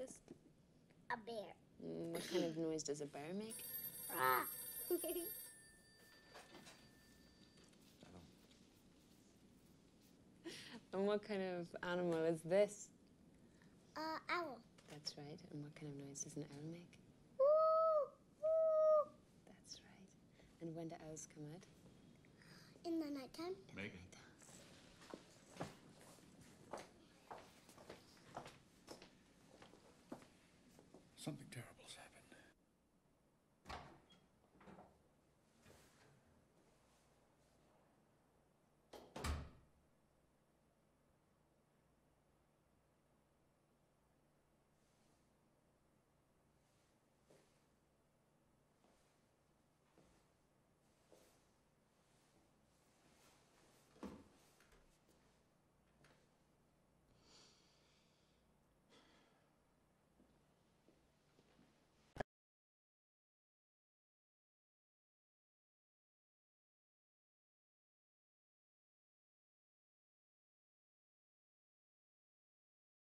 this? A bear. What kind of noise does a bear make? Ah. And what kind of animal is this? Owl. That's right. And what kind of noise does an owl make? Woo! Woo! That's right. And when do owls come out? In the nighttime. Megan. Nighttime.